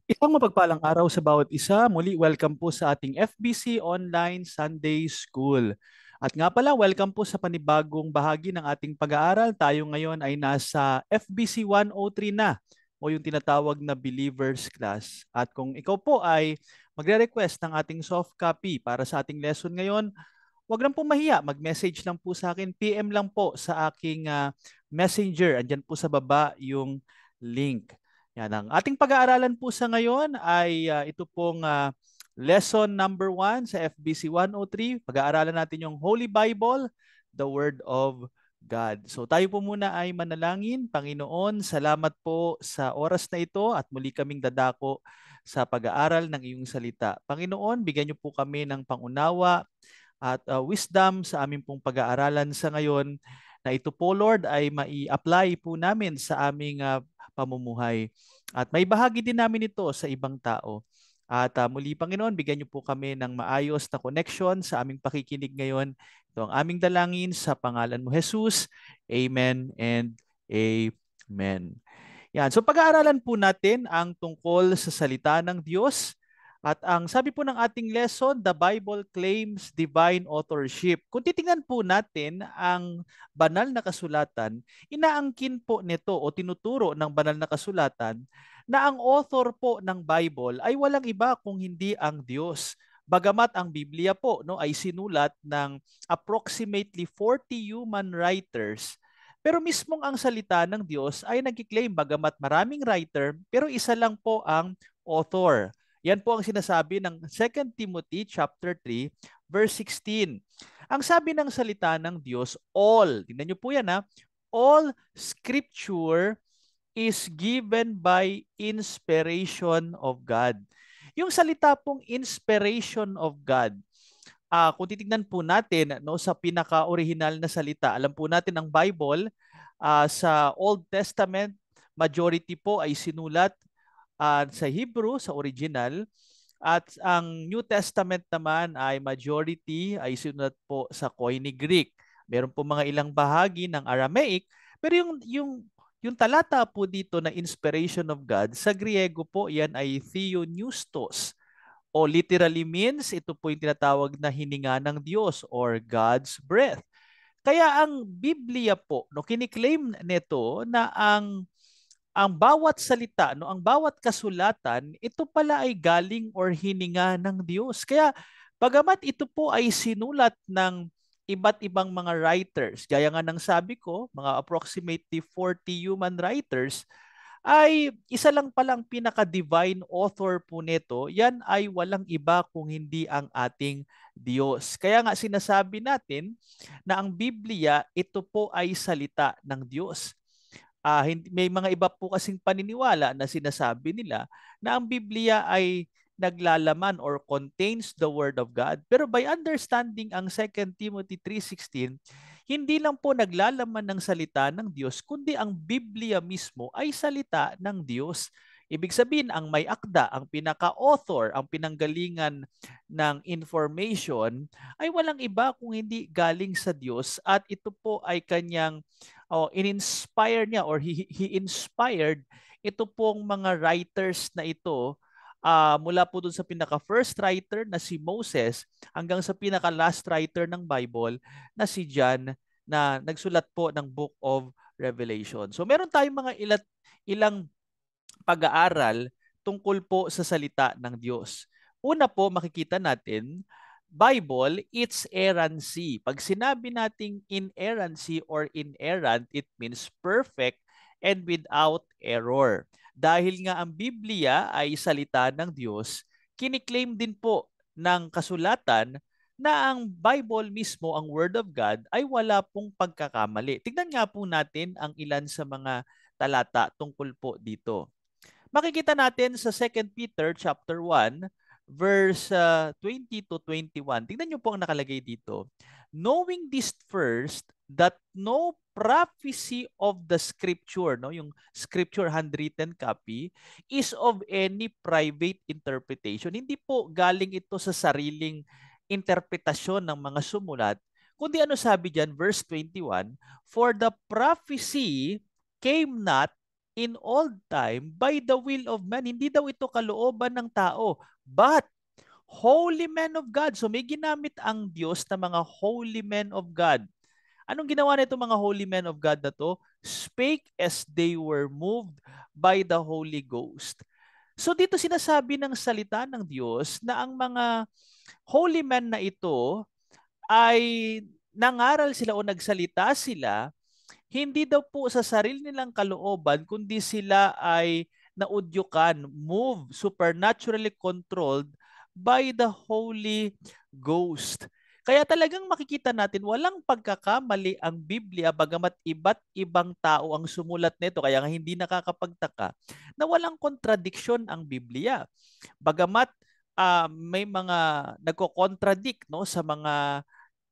Isang mapagpalang araw sa bawat isa. Muli, welcome po sa ating FBC Online Sunday School. At nga pala, welcome po sa panibagong bahagi ng ating pag-aaral. Tayo ngayon ay nasa FBC 103 na o yung tinatawag na Believers Class. At kung ikaw po ay magre-request ng ating soft copy para sa ating lesson ngayon, huwag lang po mahiya. Mag-message lang po sa akin. PM lang po sa aking messenger. Andyan po sa baba yung link. Yan, ang ating pag-aaralan po sa ngayon ay ito pong lesson number 1 sa FBC 103. Pag-aaralan natin yung Holy Bible, the Word of God. So tayo po muna ay manalangin. Panginoon, salamat po sa oras na ito at muli kaming dadako sa pag-aaral ng iyong salita. Panginoon, bigyan niyo po kami ng pangunawa at wisdom sa aming pong pag-aaralan sa ngayon na ito po, Lord, ay mai-apply po namin sa aming pamumuhay. At may bahagi din namin ito sa ibang tao. At muli, Panginoon, bigyan niyo po kami ng maayos na connection sa aming pakikinig ngayon. Ito ang aming dalangin sa pangalan mo, Jesus. Amen and Amen. Yan. So pag-aaralan po natin ang tungkol sa salita ng Diyos. At ang sabi po ng ating lesson, the Bible claims divine authorship. Kung titingnan po natin ang banal na kasulatan, inaangkin po nito o tinuturo ng banal na kasulatan na ang author po ng Bible ay walang iba kung hindi ang Diyos. Bagamat ang Biblia po no, ay sinulat ng approximately 40 human writers, pero mismong ang salita ng Diyos ay nagkiklaim bagamat maraming writer, pero isa lang po ang author. Yan po ang sinasabi ng 2 Timothy chapter 3 verse 16. Ang sabi ng salita ng Diyos, all, tingnan niyo po yan ha, all scripture is given by inspiration of God. Yung salita pong inspiration of God, kung titignan po natin no, sa pinaka-original na salita, alam po natin ang Bible, sa Old Testament, majority po ay sinulat sa Hebrew, sa original. At ang New Testament naman ay majority ay sinulat po sa Koine Greek. Meron po mga ilang bahagi ng Aramaic, pero yung talata po dito na inspiration of God, sa Griego po yan ay theopneustos o literally means ito po yung tinatawag na hininga ng Diyos or God's breath. Kaya ang Biblia po, no, kiniklaim nito na ang bawat salita, no, ang bawat kasulatan, ito pala ay galing or hininga ng Diyos. Kaya bagamat ito po ay sinulat ng iba't ibang mga writers, gaya nga ng sabi ko, mga approximately 40 human writers, ay isa lang palang pinaka-divine author po nito, yan ay walang iba kung hindi ang ating Diyos. Kaya nga sinasabi natin na ang Biblia, ito po ay salita ng Diyos. May mga iba po kasing paniniwala na sinasabi nila na ang Biblia ay naglalaman or contains the Word of God. Pero by understanding ang 2 Timothy 3:16, hindi lang po naglalaman ng salita ng Diyos, kundi ang Biblia mismo ay salita ng Diyos. Ibig sabihin, ang may akda, ang pinaka-author, ang pinanggalingan ng information ay walang iba kung hindi galing sa Diyos at ito po ay kanyang in-inspire niya or he inspired ito pong mga writers na ito mula po dun sa pinaka-first writer na si Moses hanggang sa pinaka-last writer ng Bible na si John na nagsulat po ng Book of Revelation. So meron tayong mga ilang pag-aaral tungkol po sa salita ng Diyos. Una po, makikita natin, Bible, its errancy. Pag sinabi nating inerrancy or inerrant, it means perfect and without error. Dahil nga ang Biblia ay salita ng Diyos, kiniklaim din po ng kasulatan na ang Bible mismo, ang Word of God, ay wala pong pagkakamali. Tignan nga po natin ang ilan sa mga talata tungkol po dito. Makikita natin sa 2 Peter chapter 1 verse 20 to 21. Tingnan niyo po ang nakalagay dito. Knowing this first, that no prophecy of the scripture, no, yung scripture handwritten copy, is of any private interpretation. Hindi po galing ito sa sariling interpretasyon ng mga sumulat, kundi ano sabi diyan, verse 21, for the prophecy came not in old time by the will of man. Hindi daw ito kalooban ng tao, but holy men of God. So may ginamit ang Diyos na mga holy men of God. Anong ginawa nito mga holy men of God na to? Spake as they were moved by the Holy Ghost. So dito sinasabi ng salita ng Diyos na ang mga holy men na ito ay nangaral sila o nagsalita sila hindi daw po sa sarili nilang kalooban, kundi sila ay naudyukan, moved, supernaturally controlled by the Holy Ghost. Kaya talagang makikita natin walang pagkakamali ang Biblia bagamat iba't ibang tao ang sumulat nito. Kaya nga hindi nakakapagtaka na walang kontradiksyon ang Biblia. Bagamat may mga nagko-contradict no sa mga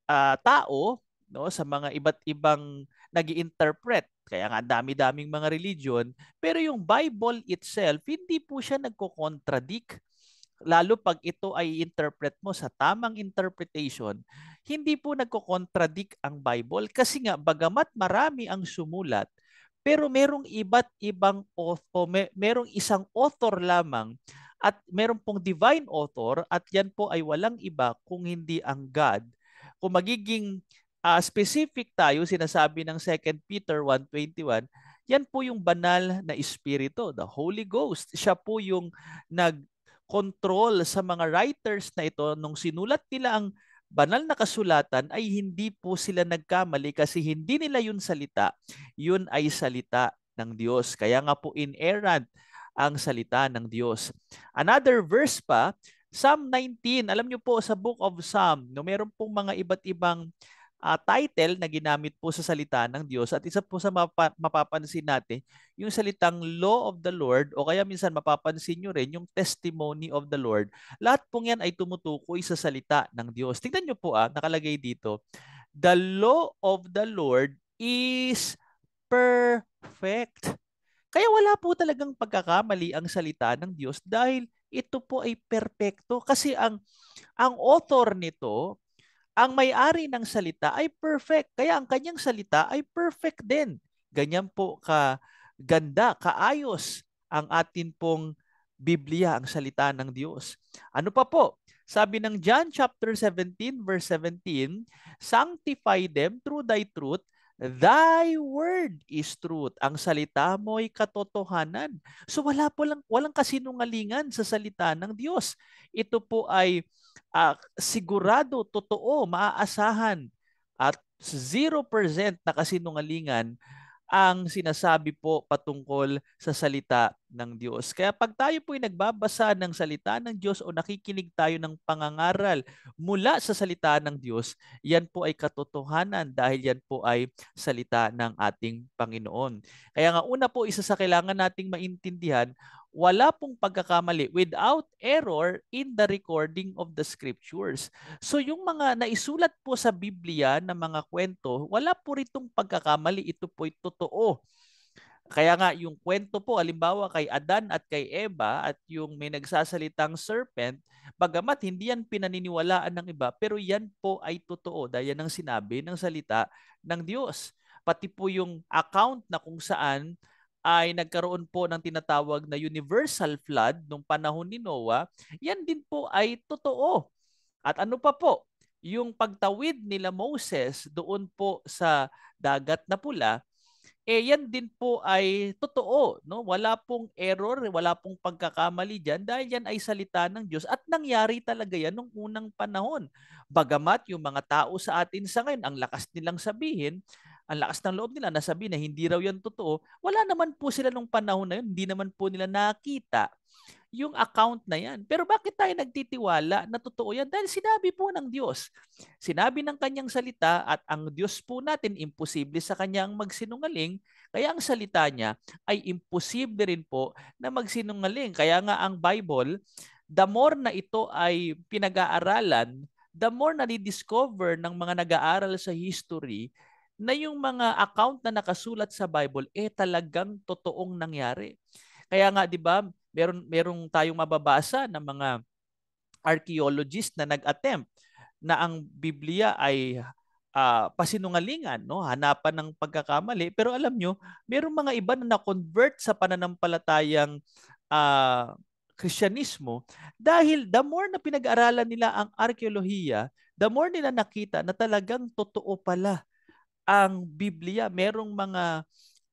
tao no sa mga iba't ibang nag-interpret. Kaya nga dami-daming mga religion, pero yung Bible itself hindi po siya nagko-contradict. Lalo pag ito ay interpret mo sa tamang interpretation, hindi po nagko-contradict ang Bible kasi nga bagamat marami ang sumulat, pero merong iba't ibang author, merong isang author lamang at meron pong divine author at yan po ay walang iba kung hindi ang God. Kung magiging specific tayo, sinasabi ng 2 Peter 1:21, yan po yung banal na espiritu, the Holy Ghost. Siya po yung nag-control sa mga writers na ito. Nung sinulat nila ang banal na kasulatan ay hindi po sila nagkamali kasi hindi nila yun salita. Yun ay salita ng Diyos. Kaya nga po inerrant ang salita ng Diyos. Another verse pa, Psalm 19. Alam niyo po sa Book of Psalm, no, meron pong mga iba't ibang title na ginamit po sa salita ng Diyos. At isa po sa mapapansin natin, yung salitang law of the Lord o kaya minsan mapapansin nyo rin yung testimony of the Lord. Lahat pong yan ay tumutukoy sa salita ng Diyos. Tingnan nyo po nakalagay dito, the law of the Lord is perfect. Kaya wala po talagang pagkakamali ang salita ng Diyos dahil ito po ay perpekto kasi ang author nito, ang may-ari ng salita ay perfect. Kaya ang kanyang salita ay perfect din. Ganyan po ganda, kaayos ang atin pong Biblia, ang salita ng Diyos. Ano pa po? Sabi ng John chapter 17 verse 17, sanctify them through thy truth. Thy word is truth. Ang salita mo ay katotohanan. So walang kasinungalingan sa salita ng Diyos. Ito po ay sigurado, totoo, maaasahan at 0% na kasinungalingan ang sinasabi po patungkol sa salita ng Diyos. Kaya pag tayo po ay nagbabasa ng salita ng Diyos o nakikinig tayo ng pangangaral mula sa salita ng Diyos, yan po ay katotohanan dahil yan po ay salita ng ating Panginoon. Kaya nga una po, isa sa kailangan nating maintindihan, wala pong pagkakamali without error in the recording of the scriptures. So yung mga naisulat po sa Biblia na mga kwento, wala po ritong pagkakamali. Ito po'y totoo. Kaya nga yung kwento po, halimbawa kay Adan at kay Eva at yung may nagsasalitang serpent, bagamat hindi yan pinaniniwalaan ng iba, pero yan po ay totoo dahil yan ang sinabi ng salita ng Diyos. Pati po yung account na kung saan ay nagkaroon po ng tinatawag na universal flood nung panahon ni Noah, yan din po ay totoo. At ano pa po? Yung pagtawid nila Moses doon po sa dagat na pula, yan din po ay totoo. No? Wala pong error, wala pong pagkakamali dyan dahil yan ay salita ng Diyos at nangyari talaga yan nung unang panahon. Bagamat yung mga tao sa atin sa ngayon, ang lakas nilang sabihin, ang lakas ng loob nila na sabihin na hindi raw yan totoo, wala naman po sila nung panahon na yun, hindi naman po nila nakita yung account na yan. Pero bakit tayo nagtitiwala na totoo yan? Dahil sinabi po ng Diyos. Sinabi ng kanyang salita at ang Diyos po natin, imposible sa kanyang magsinungaling. Kaya ang salita niya ay imposible rin po na magsinungaling. Kaya nga ang Bible, the more na ito ay pinag-aaralan, the more na di-discover ng mga nag-aaral sa history na yung mga account na nakasulat sa Bible talagang totoong nangyari. Kaya nga 'di ba, merong tayong mababasa ng mga archaeologist na nag-attempt na ang Biblia ay pasinungalingan, no? Hanapan ng pagkakamali. Pero alam nyo, mayroong mga iba na na-convert sa pananampalatayang ah, Kristyanismo dahil the more na pinag-aralan nila ang arkeolohiya, the more nila nakita na talagang totoo pala ang Biblia. Merong mga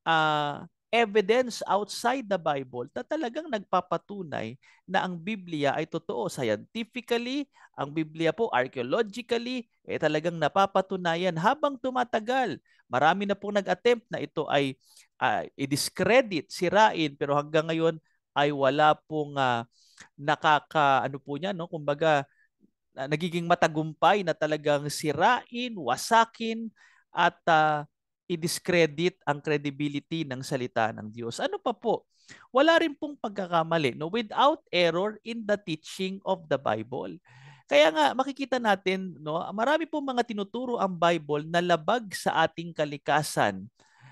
evidence outside the Bible na talagang nagpapatunay na ang Biblia ay totoo. Scientifically, ang Biblia po archaeologically, talagang napapatunayan habang tumatagal. Marami na pong nag-attempt na ito ay i-discredit, sirain, pero hanggang ngayon ay wala pong ano po niya, no? Kumbaga, nagiging matagumpay na talagang sirain, wasakin, at i-discredit ang credibility ng salita ng Diyos. Ano pa po? Wala rin pong pagkakamali, no? Without error in the teaching of the Bible. Kaya nga makikita natin, no, marami pong mga tinuturo ang Bible na labag sa ating kalikasan.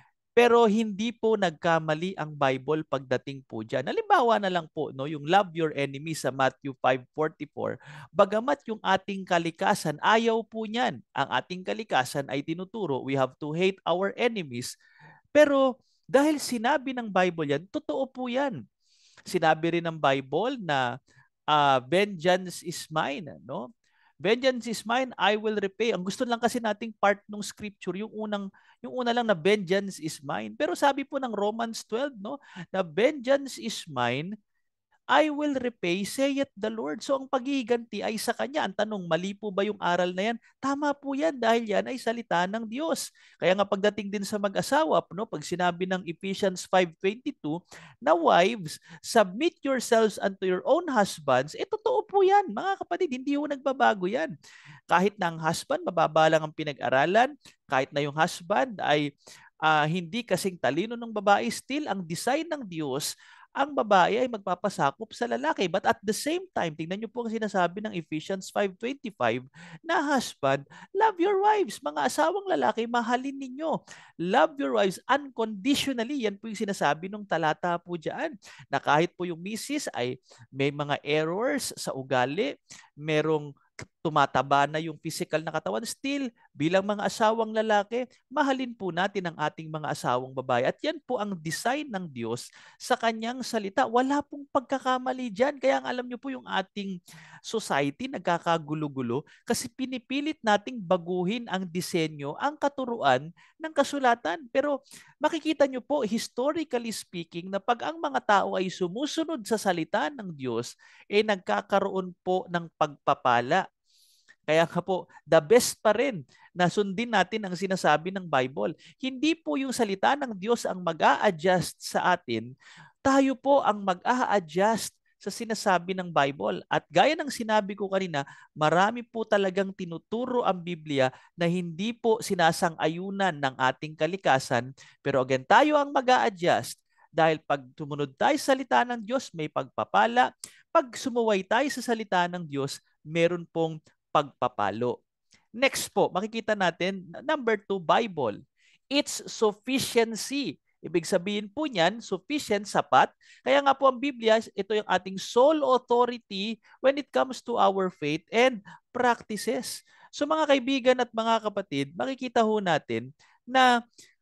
Pero hindi po nagkamali ang Bible pagdating po diyan. Halimbawa na lang po, no, yung love your enemy sa Matthew 5:44. Bagamat yung ating kalikasan ayaw po niyan. Ang ating kalikasan ay tinuturo we have to hate our enemies. Pero dahil sinabi ng Bible yan, totoo po yan. Sinabi rin ng Bible na vengeance is mine, no? Vengeance is mine, I will repay. Ang gusto lang kasi nating part ng scripture, yung una lang na vengeance is mine. Pero sabi po ng Romans 12, no, na vengeance is mine, I will repay, saith the Lord. So ang paghihiganti ay sa Kanya. Ang tanong, mali po ba yung aral na yan? Tama po yan dahil yan ay salita ng Diyos. Kaya nga pagdating din sa mag-asawa, no, pag sinabi ng Ephesians 5:22, na wives, submit yourselves unto your own husbands, totoo po yan. Mga kapatid, hindi po nagbabago yan. Kahit na ang husband, mababa lang ang pinag-aralan, kahit na yung husband ay hindi kasing talino ng babae, still ang design ng Diyos, ang babae ay magpapasakop sa lalaki. But at the same time, tingnan niyo po ang sinasabi ng Ephesians 5:25 na husband, love your wives. Mga asawang lalaki, mahalin ninyo. Love your wives unconditionally. Yan po yung sinasabi ng talata po dyan. Na kahit po yung misis ay may mga errors sa ugali, merong tumataba na yung physical na katawan, still, bilang mga asawang lalaki, mahalin po natin ang ating mga asawang babae. At yan po ang design ng Diyos sa kanyang salita. Wala pong pagkakamali dyan. Kaya alam niyo po yung ating society nagkakagulo-gulo kasi pinipilit nating baguhin ang disenyo, ang katuruan ng kasulatan. Pero makikita niyo po, historically speaking, na pag ang mga tao ay sumusunod sa salita ng Diyos, nagkakaroon po ng pagpapala. Kaya nga po, the best pa rin na sundin natin ang sinasabi ng Bible. Hindi po yung salita ng Diyos ang mag-a-adjust sa atin. Tayo po ang mag-a-adjust sa sinasabi ng Bible. At gaya ng sinabi ko kanina, marami po talagang tinuturo ang Biblia na hindi po sinasang-ayunan ng ating kalikasan. Pero again, tayo ang mag-a-adjust dahil pag tumunod tayo sa salita ng Diyos, may pagpapala. Pag sumuway tayo sa salita ng Diyos, meron pong pagpapalo. Next po, makikita natin, number 2, Bible. Its sufficiency. Ibig sabihin po niyan, sufficient, sapat. Kaya nga po ang Biblia, ito yung ating sole authority when it comes to our faith and practices. So mga kaibigan at mga kapatid, makikita ho natin na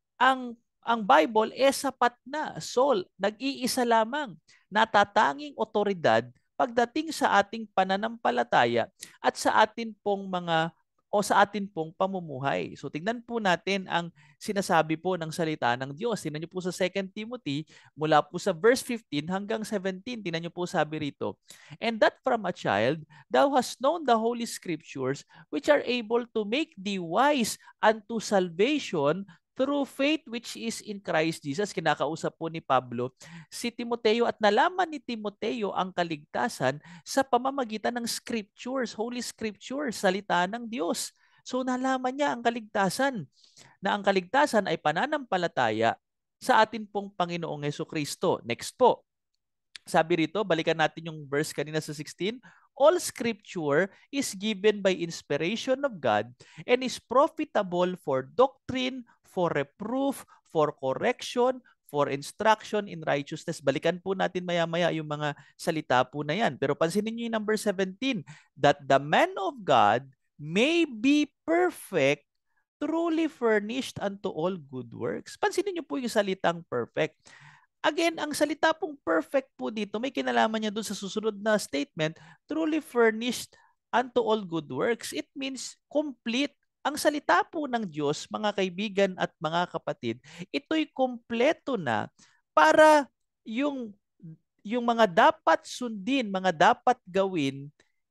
ang Bible sapat na, sole, nag-iisa lamang, natatanging otoridad pagdating sa ating pananampalataya at sa atin pong sa atin pong pamumuhay. So tingnan po natin ang sinasabi po ng salita ng Diyos. Tingnan niyo po sa 2 Timothy mula po sa verse 15 hanggang 17. Tingnan niyo po sabi rito, and that from a child thou hast known the holy scriptures which are able to make thee wise unto salvation through faith which is in Christ Jesus. Kinakausap po ni Pablo si Timoteo at nalaman ni Timoteo ang kaligtasan sa pamamagitan ng scriptures, holy scriptures, salita ng Diyos. So nalaman niya ang kaligtasan, na ang kaligtasan ay pananampalataya sa atin pong Panginoong Hesukristo. Next po. Sabi rito, balikan natin yung verse kanina sa 16. All scripture is given by inspiration of God and is profitable for doctrine, for reproof, for correction, for instruction in righteousness. Balikan po natin maya-maya yung mga salita po na yan. Pero pansinin niyo yung number 17, that the man of God may be perfect, truly furnished unto all good works. Pansinin niyo po yung salitang perfect. Again, ang salita pong perfect po dito, may kinalaman niya doon sa susunod na statement, truly furnished unto all good works. It means complete. Ang salita po ng Diyos, mga kaibigan at mga kapatid, ito'y kompleto na para yung yung mga dapat sundin, mga dapat gawin,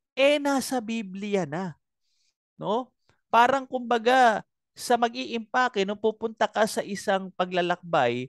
nasa Biblia na. No? Parang kumbaga, sa mag-iimpake, nung pupunta ka sa isang paglalakbay,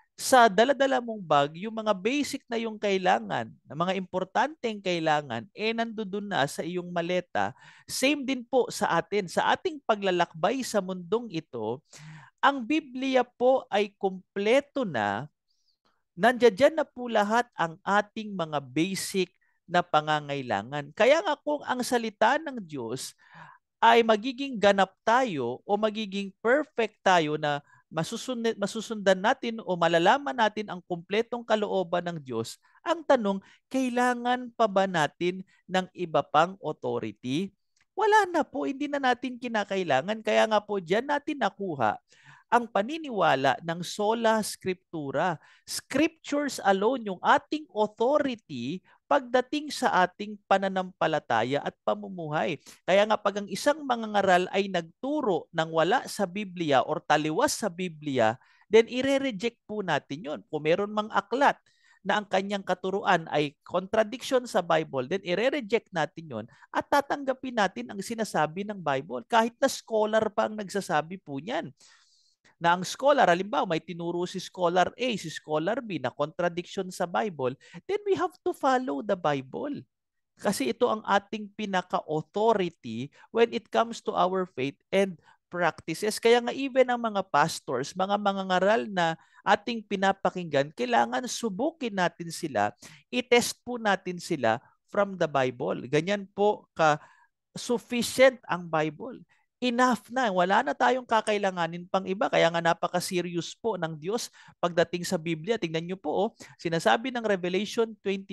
sa dala-dala mong bag, yung mga basic na yung kailangan, na mga importanteng kailangan, nandoon na sa iyong maleta. Same din po sa atin. Sa ating paglalakbay sa mundong ito, ang Biblia po ay kumpleto na. Nandiyan na po lahat ang ating mga basic na pangangailangan. Kaya nga kung ang salita ng Diyos ay magiging ganap tayo o magiging perfect tayo na masusundan natin o malalaman natin ang kumpletong kalooban ng Diyos, ang tanong, kailangan pa ba natin ng iba pang authority? Wala na po, hindi na natin kinakailangan. Kaya nga po, diyan natin nakuha ang paniniwala ng sola scriptura. Scriptures alone yung ating authority pagdating sa ating pananampalataya at pamumuhay. Kaya nga pag ang isang mangangaral ay nagturo ng wala sa Biblia or taliwas sa Biblia, then ire-reject po natin yun. Kung meron mang aklat na ang kanyang katuruan ay contradiction sa Bible, then ire-reject natin yon at tatanggapin natin ang sinasabi ng Bible. Kahit na scholar pa ang nagsasabi po niyan, na ang scholar, halimbawa may tinuro si scholar A, si scholar B na contradiction sa Bible, then we have to follow the Bible. Kasi ito ang ating pinaka-authority when it comes to our faith and practices. Kaya nga even ang mga pastors, mga mangangaral na ating pinapakinggan, kailangan subukin natin sila, i-test po natin sila from the Bible. Ganyan po ka sufficient ang Bible. Enough na. Wala na tayong kakailanganin pang iba. Kaya nga napaka-serious po ng Diyos pagdating sa Biblia. Tingnan niyo po, sinasabi ng Revelation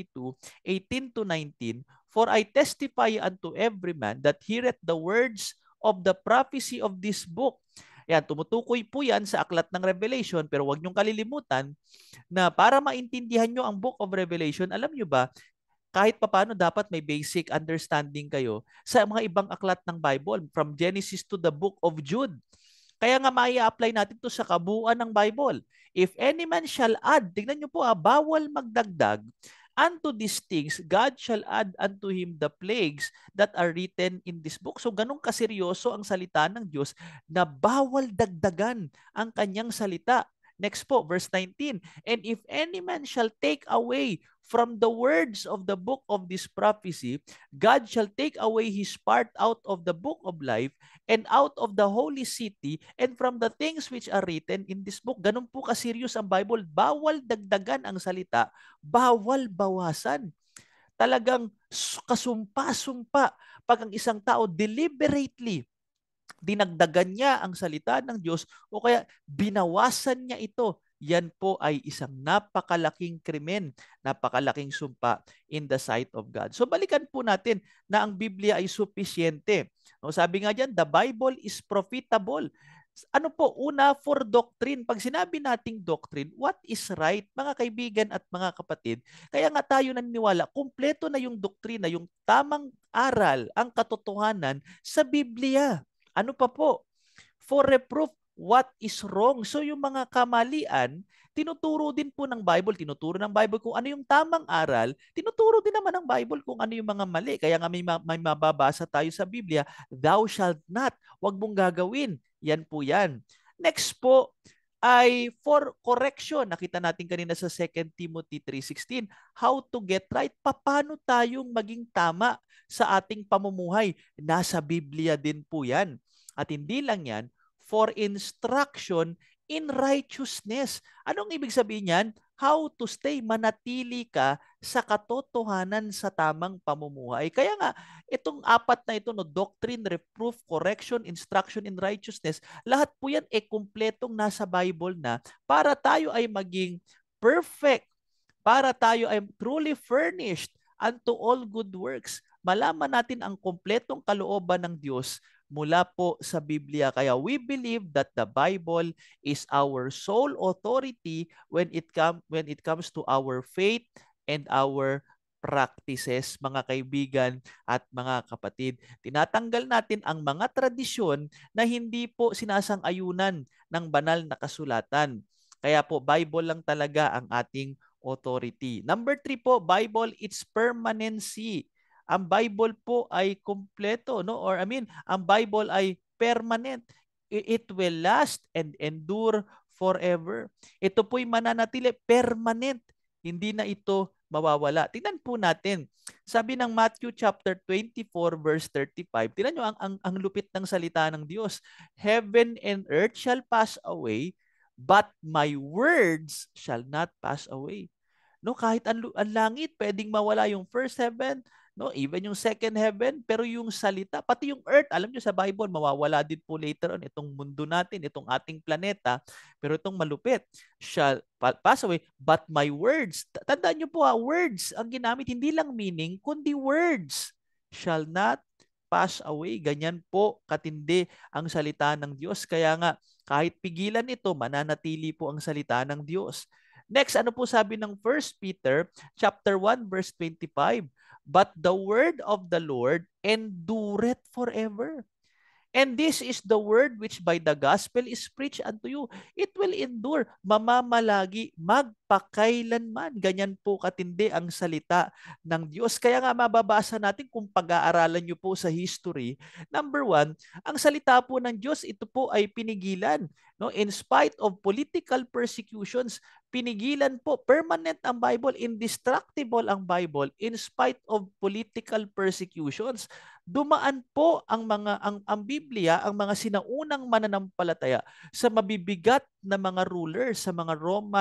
22:18 to 19, "For I testify unto every man that heareth the words of the prophecy of this book." Yan, tumutukoy po yan sa aklat ng Revelation, pero huwag niyong kalilimutan na para maintindihan nyo ang Book of Revelation, alam nyo ba, kahit papaano dapat may basic understanding kayo sa mga ibang aklat ng Bible, from Genesis to the book of Jude. Kaya nga mai-apply natin to sa kabuuan ng Bible. If any man shall add, tignan nyo po bawal magdagdag, unto these things, God shall add unto him the plagues that are written in this book. So ganun kaseryoso ang salita ng Diyos na bawal dagdagan ang kanyang salita. Next po, verse 19. "And if any man shall take away from the words of the book of this prophecy, God shall take away his part out of the book of life and out of the holy city and from the things which are written in this book." Ganun po ka-serious ang Bible. Bawal dagdagan ang salita, bawal bawasan. Talagang kasumpa-sumpa pag ang isang tao deliberately dinagdagan niya ang salita ng Diyos o kaya binawasan niya ito, yan po ay isang napakalaking krimen, napakalaking sumpa in the sight of God. So balikan po natin na ang Biblia ay supisyente. No, sabi nga diyan, the Bible is profitable. Ano po? Una, for doctrine. Pag sinabi nating doctrine, what is right, mga kaibigan at mga kapatid? Kaya nga tayo naniniwala, kumpleto na yung doktrina, yung tamang aral, ang katotohanan sa Biblia. Ano pa po? For reproof, what is wrong. So yung mga kamalian, tinuturo din po ng Bible, tinuturo ng Bible kung ano yung tamang aral, tinuturo din naman ng Bible kung ano yung mga mali. Kaya nga may mababasa tayo sa Biblia, thou shalt not, wag mong gagawin. Yan po yan. Next po ay for correction. Nakita natin kanina sa 2 Timothy 3:16, how to get right. Paano tayong maging tama sa ating pamumuhay? Nasa Biblia din po yan. At hindi lang yan, for instruction in righteousness. Anong ibig sabihin yan? How to stay, manatili ka sa katotohanan sa tamang pamumuhay. Kaya nga, itong apat na ito, no, doctrine, reproof, correction, instruction in righteousness, lahat po yan kumpletong nasa Bible na para tayo ay maging perfect, para tayo ay truly furnished unto all good works. Malaman natin ang kumpletong kalooban ng Diyos mula po sa Biblia. Kaya we believe that the Bible is our sole authority when it comes to our faith and our practices, mga kaibigan at mga kapatid. Tinatanggal natin ang mga tradisyon na hindi po sinasang-ayunan ng banal na kasulatan. Kaya po, Bible lang talaga ang ating authority. Number 3 po, Bible, its permanency. Ang Bible po ay kumpleto, no? Or I mean, ang Bible ay permanent. It will last and endure forever. Ito po'y mananatili permanent. Hindi na ito mawawala. Tingnan po natin. Sabi ng Matthew chapter 24 verse 35. Tingnan nyo ang lupit ng salita ng Diyos. Heaven and earth shall pass away, but my words shall not pass away. No, kahit ang langit pwedeng mawala, yung first heaven, no, even yung second heaven, pero yung salita, pati yung earth, alam niyo sa Bible, mawawala din po later on itong mundo natin, itong ating planeta, pero itong malupit shall pass away, but my words, tandaan niyo po words ang ginamit, hindi lang meaning, kundi words shall not pass away. Ganyan po katindi ang salita ng Diyos. Kaya nga, kahit pigilan ito, mananatili po ang salita ng Diyos. Next, ano po sabi ng 1 Peter chapter 1 verse 25? But the word of the Lord endureth forever. And this is the word which by the gospel is preached unto you. It will endure, mamamalagi, magpakailanman. Ganyan po katindi ang salita ng Diyos. Kaya nga mababasa natin kung pag-aaralan nyo po sa history. Number 1, ang salita po ng Diyos, ito po ay pinigilan. No? In spite of political persecutions, pinigilan po, permanent ang Bible, indestructible ang Bible, in spite of political persecutions. Dumaan po ang Biblia, ang mga sinaunang mananampalataya sa mabibigat na mga rulers, sa mga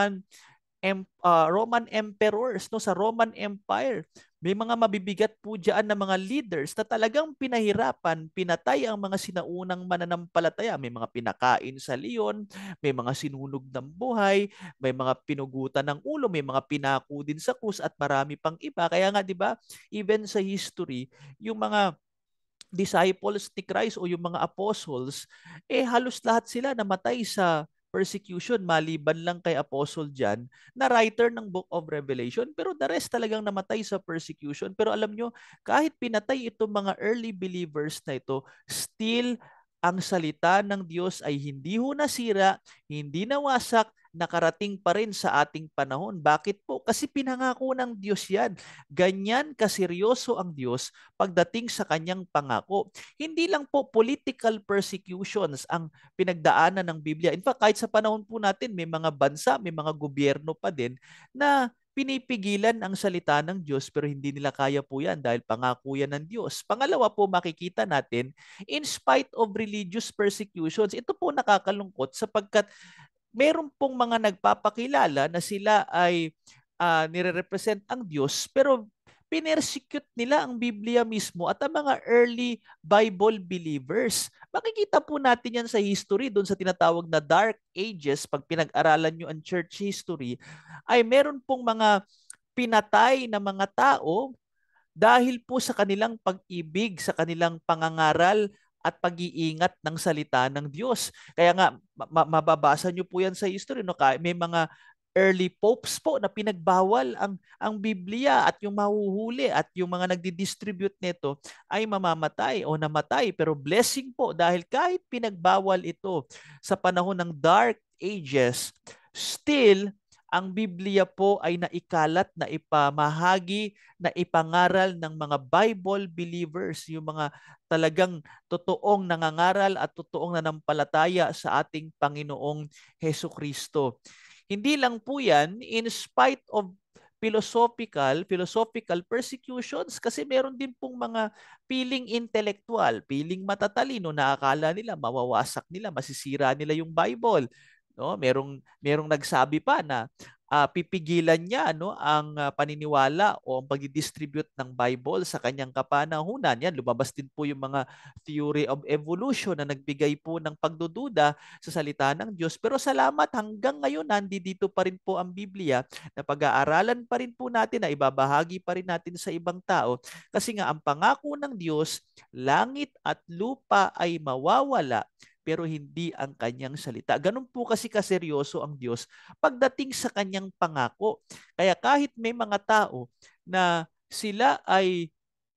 Roman emperors, no, sa Roman Empire. May mga mabibigat po diyan na mga leaders na talagang pinahirapan, pinatay ang mga sinaunang mananampalataya. May mga pinakain sa leon, may mga sinunog ng buhay, may mga pinugutan ng ulo, may mga pinako din sa krus at marami pang iba. Kaya nga 'di ba, even sa history, yung mga disciples ni Christ o yung mga apostles, halos lahat sila namatay sa persecution maliban lang kay Apostle John na writer ng Book of Revelation, pero the rest talagang namatay sa persecution. Pero alam nyo, kahit pinatay itong mga early believers na ito, still ang salita ng Diyos ay hindi ho nasira, hindi nawasak, nakarating pa rin sa ating panahon. Bakit po? Kasi pinangako ng Diyos yan. Ganyan kaseryoso ang Diyos pagdating sa kanyang pangako. Hindi lang po political persecutions ang pinagdaanan ng Biblia. In fact, kahit sa panahon po natin, may mga bansa, may mga gobyerno pa din na pinipigilan ang salita ng Diyos pero hindi nila kaya po yan dahil pangako yan ng Diyos. Pangalawa po, makikita natin, in spite of religious persecutions, ito po nakakalungkot sapagkat meron pong mga nagpapakilala na sila ay nire-represent ang Diyos pero pinersecute nila ang Biblia mismo at ang mga early Bible believers. Makikita po natin yan sa history, doon sa tinatawag na Dark Ages, pag pinag-aralan nyo ang church history, ay meron pong mga pinatay na mga tao dahil po sa kanilang pag-ibig, sa kanilang pangangaral at pag-iingat ng salita ng Diyos. Kaya nga, mababasa nyo po yan sa history. No? May mga early popes po na pinagbawal ang Biblia at yung mahuhuli at yung mga nagdi-distribute nito ay mamamatay o namatay. Pero blessing po dahil kahit pinagbawal ito sa panahon ng Dark Ages, still ang Biblia po ay naikalat, na ipamahagi, na ipangaral ng mga Bible believers, yung mga talagang totoong nangangaral at totoong nanampalataya sa ating Panginoong Hesus Kristo. Hindi lang po yan, in spite of philosophical persecutions, kasi meron din pong mga piling intellectual, piling matatalino na akala nila mawawasak nila, masisira nila yung Bible. No, merong nagsabi pa na pipigilan niya ang paniniwala o ang pag-distribute ng Bible sa kanyang kapanahunan. Yan, lumabas din po yung mga theory of evolution na nagbigay po ng pagdududa sa salita ng Diyos. Pero salamat, hanggang ngayon nandito pa rin po ang Biblia na pag-aaralan pa rin po natin, na ibabahagi pa rin natin sa ibang tao. Kasi nga ang pangako ng Diyos, langit at lupa ay mawawala, pero hindi ang kanyang salita. Ganun po kasi kaseryoso ang Diyos pagdating sa kanyang pangako. Kaya kahit may mga tao na sila ay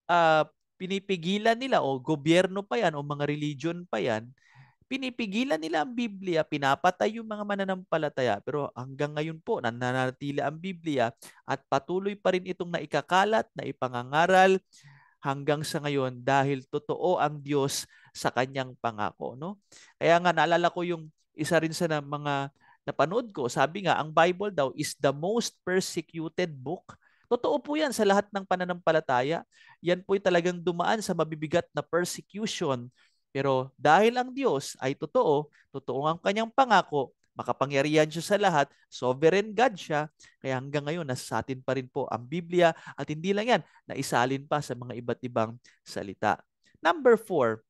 pinipigilan nila, o gobyerno pa yan o mga religion pa yan, pinipigilan nila ang Biblia, pinapatay yung mga mananampalataya. Pero hanggang ngayon po, nananatili ang Biblia at patuloy pa rin itong naikakalat, na ipangangaral hanggang sa ngayon dahil totoo ang Diyos sa kanyang pangako, no? Kaya nga naalala ko yung isa rin sa mga napanood ko, sabi nga ang Bible daw is the most persecuted book. Totoo po yan sa lahat ng pananampalataya. Yan po'y talagang dumaan sa mabibigat na persecution. Pero dahil ang Diyos ay totoo, totoo ang kanyang pangako, makapangyarihan siya sa lahat, sovereign God siya, kaya hanggang ngayon nasa atin pa rin po ang Biblia, at hindi lang yan, naisalin pa sa mga iba't ibang salita. Number 4,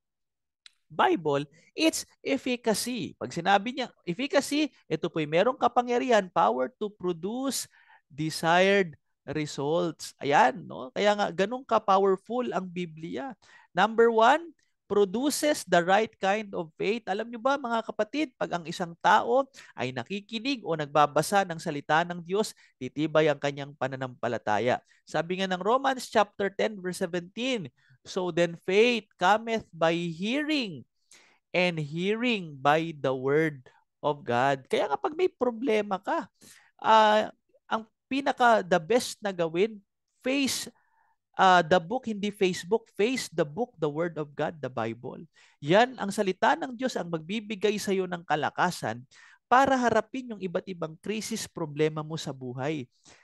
Bible, its efficacy. Pag sinabi niya efficacy, ito po'y merong kapangyarihan, power to produce desired results. Ayan, no? Kaya nga, ganun ka-powerful ang Biblia. Number 1, produces the right kind of faith. Alam niyo ba, mga kapatid, pag ang isang tao ay nakikinig o nagbabasa ng salita ng Diyos, titibay ang kanyang pananampalataya. Sabi nga ng Romans chapter 10 verse 17, so then faith cometh by hearing, and hearing by the word of God. Kaya nga pag may problema ka, ang the best na gawin, face the book, hindi Facebook, face the book, the Word of God, the Bible. Yan, ang salita ng Diyos ang magbibigay sa iyo ng kalakasan para harapin yung iba't ibang krisis, problema mo sa buhay.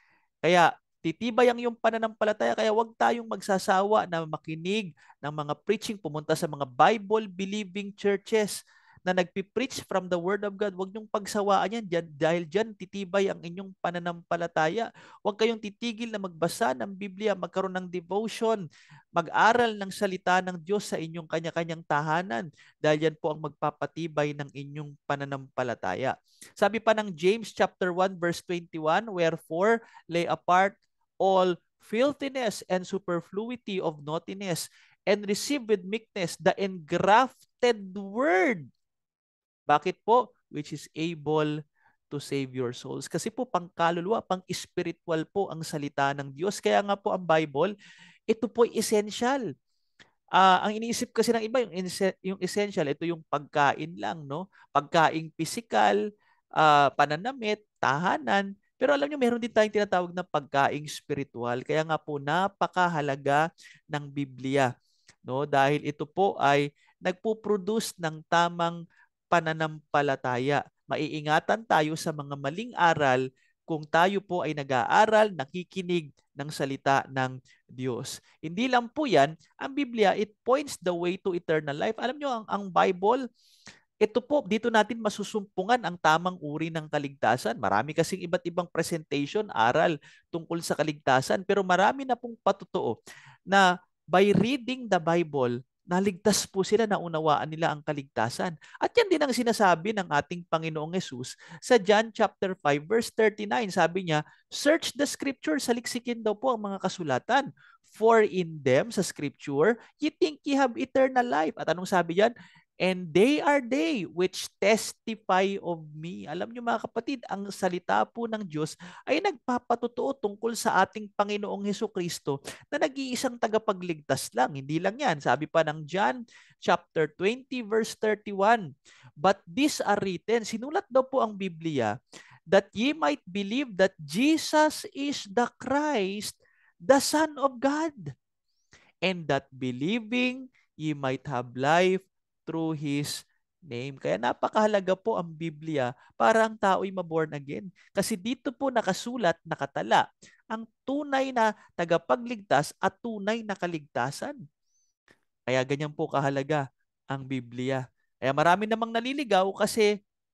Kaya titibay ang iyong pananampalataya, kaya huwag tayong magsasawa na makinig ng mga preaching, pumunta sa mga Bible-believing churches na nagpipreach from the Word of God. Huwag niyong pagsawaan yan dahil dyan titibay ang inyong pananampalataya. Huwag kayong titigil na magbasa ng Biblia, magkaroon ng devotion, mag-aral ng salita ng Diyos sa inyong kanya-kanyang tahanan, dahil yan po ang magpapatibay ng inyong pananampalataya. Sabi pa ng James chapter 1 verse 21, wherefore lay apart all filthiness and superfluity of naughtiness, and receive with meekness the engrafted word. Bakit po? Which is able to save your souls. Kasi po pangkaluluwa, pang-spiritual po ang salita ng Diyos. Kaya nga po ang Bible, ito po essential. Ang iniisip kasi ng iba, yung essential, ito yung pagkain lang, no? Pagkaing physical, pananamit, tahanan. Pero alam nyo, meron din tayong tinatawag na pagkaing spiritual. Kaya nga po, napakahalaga ng Biblia, no? Dahil ito po ay nagpo-produce ng tamang pananampalataya. Maiingatan tayo sa mga maling aral kung tayo po ay nag-aaral, nakikinig ng salita ng Diyos. Hindi lang po yan, ang Biblia, it points the way to eternal life. Alam nyo, ang Bible, ito po, dito natin masusumpungan ang tamang uri ng kaligtasan. Marami kasing iba't ibang presentation, aral tungkol sa kaligtasan, pero marami na pong patotoo na by reading the Bible, naligtas po sila, naunawaan nila ang kaligtasan. At yan din ang sinasabi ng ating Panginoong Hesus sa John chapter 5 verse 39. Sabi niya, search the scripture, saliksikin daw po ang mga kasulatan. For in them, sa scripture, you think you have eternal life. At anong sabi diyan? And they are they which testify of me. Alam niyo mga kapatid, ang salita po ng Diyos ay nagpapatotoo tungkol sa ating Panginoong Hesukristo na nag-iisang tagapagligtas lang. Hindi lang yan. Sabi pa ng John chapter 20 verse 31, but these are written, sinulat daw po ang Biblia, that ye might believe that Jesus is the Christ, the Son of God, and that believing ye might have life through His name. Kaya napakahalaga po ang Biblia para ang tao'y maborn again. Kasi dito po nakasulat, nakatala, ang tunay na tagapagligtas at tunay na kaligtasan. Kaya ganyan po kahalaga ang Biblia. Kaya marami namang naliligaw kasi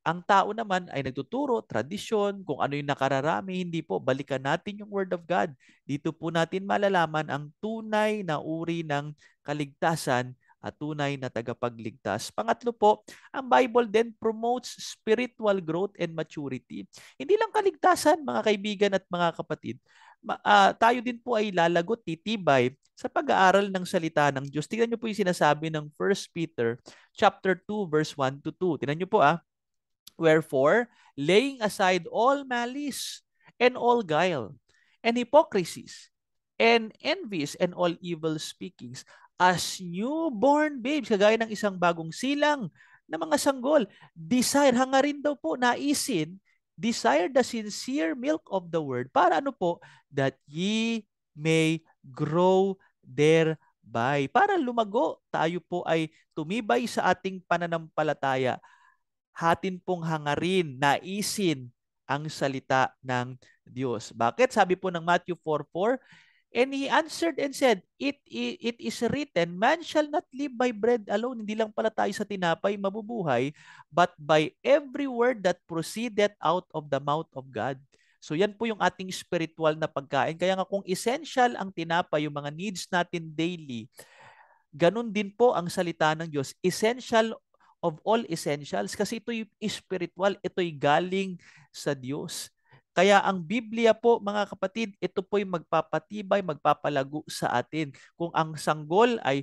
Ang tao naman ay nagtuturo, tradisyon, kung ano yung nakararami, hindi po. Balikan natin yung Word of God. Dito po natin malalaman ang tunay na uri ng kaligtasan at tunay na tagapagligtas. Pangatlo po, ang Bible then promotes spiritual growth and maturity. Hindi lang kaligtasan, mga kaibigan at mga kapatid. Tayo din po ay lalagot, titibay sa pag-aaral ng salita ng Diyos. Tingnan niyo po yung sinasabi ng 1 Peter chapter 2 verse 1 to 2. Tingnan niyo po Wherefore, laying aside all malice and all guile and hypocrisies and envies and all evil speakings, as newborn babes, kagaya ng isang bagong silang na mga sanggol, desire, hangarin daw po, naisin, desire the sincere milk of the word, para ano po, that ye may grow thereby. Para lumago, tayo po ay tumibay sa ating pananampalataya, hatin pong hangarin, naisin ang salita ng Diyos. Bakit? Sabi po ng Matthew 4:4, and he answered and said, it is written, man shall not live by bread alone. Hindi lang pala tayo sa tinapay mabubuhay, but by every word that proceedeth out of the mouth of God. So yan po yung ating spiritual na pagkain. Kaya nga kung essential ang tinapay, yung mga needs natin daily, ganun din po ang salita ng Diyos. Essential of all essentials kasi ito'y spiritual, ito'y galing sa Diyos. Kaya ang Biblia po, mga kapatid, ito po'y magpapatibay, magpapalago sa atin. Kung ang sanggol ay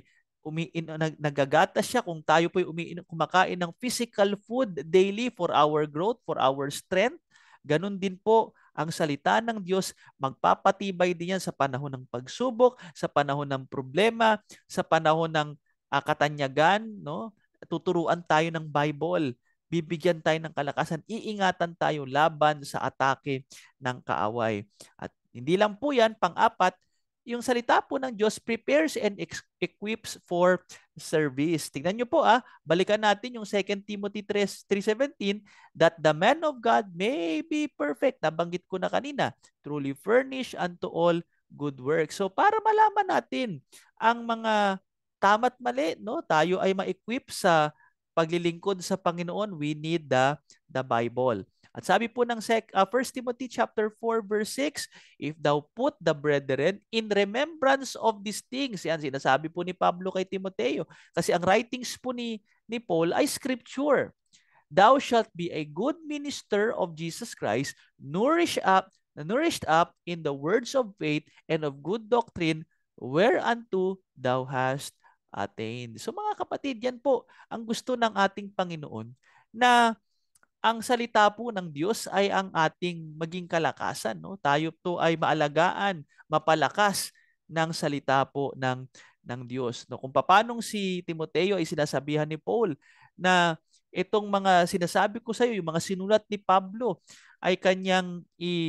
nagagatas siya, kung tayo po'y kumakain ng physical food daily for our growth, for our strength, ganun din po ang salita ng Diyos, magpapatibay din yan sa panahon ng pagsubok, sa panahon ng problema, sa panahon ng katanyagan, no? Tuturuan tayo ng Bible. Bibigyan tayo ng kalakasan. Iingatan tayo laban sa atake ng kaaway. At hindi lang po yan, pang-apat, yung salita po ng Diyos prepares and equips for service. Tingnan nyo po balikan natin yung 2 Timothy 3:17, that the man of God may be perfect. Nabanggit ko na kanina, truly furnished unto all good works. So para malaman natin ang mga tama't mali, no? Tayo ay ma-equip sa paglilingkod sa Panginoon, we need the Bible. At sabi po ng 1 Timothy chapter 4 verse 6, if thou put the brethren in remembrance of these things, yan sinasabi po ni Pablo kay Timoteo, kasi ang writings po ni Paul ay scripture. Thou shalt be a good minister of Jesus Christ, nourished up in the words of faith and of good doctrine, whereunto thou hast attained. So mga kapatid, yan po ang gusto ng ating Panginoon, na ang salita po ng Diyos ay ang ating maging kalakasan. No? Tayo po ay maalagaan, mapalakas ng salita po ng Diyos. No? Kung paanong si Timoteo ay sinasabihan ni Paul na itong mga sinasabi ko sa iyo, yung mga sinulat ni Pablo, ay kanyang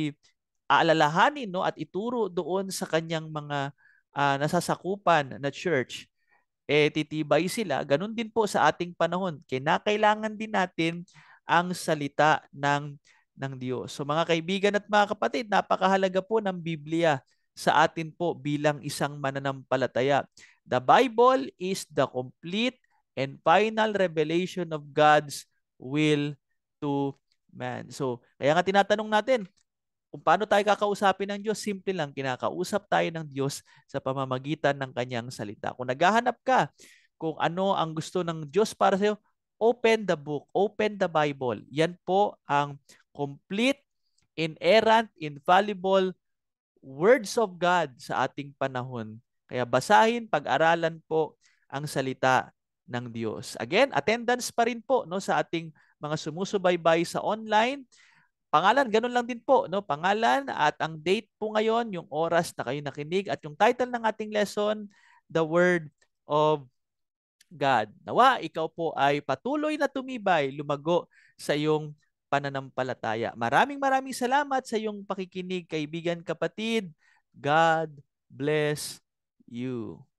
aalalahanin, no? At ituro doon sa kanyang mga nasasakupan na church, titibay sila. Ganun din po sa ating panahon. Kinakailangan din natin ang salita ng Diyos. So mga kaibigan at mga kapatid, napakahalaga po ng Biblia sa atin po bilang isang mananampalataya. The Bible is the complete and final revelation of God's will to man. So kaya nga tinatanong natin, kung paano tayo kakausapin ng Diyos, simple lang, kinakausap tayo ng Diyos sa pamamagitan ng kanyang salita. Kung naghahanap ka kung ano ang gusto ng Diyos para sa iyo, open the book, open the Bible. Yan po ang complete, inerrant, infallible words of God sa ating panahon. Kaya basahin, pag-aralan po ang salita ng Diyos. Again, attendance pa rin po, no, sa ating mga sumusubaybay sa online. Pangalan, ganun lang din po, no? Pangalan at ang date po ngayon, yung oras na kayo nakinig, at yung title ng ating lesson, The Word of God. Nawa, ikaw po ay patuloy na tumibay, lumago sa iyong pananampalataya. Maraming salamat sa iyong pakikinig, kaibigan, kapatid. God bless you.